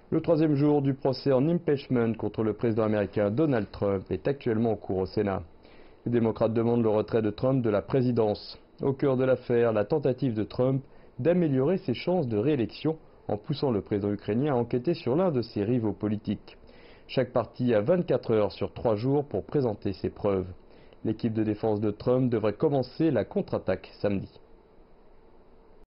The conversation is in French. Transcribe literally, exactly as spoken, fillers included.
Le troisième jour du procès en impeachment contre le président américain Donald Trump est actuellement en cours au Sénat. Les démocrates demandent le retrait de Trump de la présidence. Au cœur de l'affaire, la tentative de Trump d'améliorer ses chances de réélection en poussant le président ukrainien à enquêter sur l'un de ses rivaux politiques. Chaque parti a vingt-quatre heures sur trois jours pour présenter ses preuves. L'équipe de défense de Trump devrait commencer la contre-attaque samedi.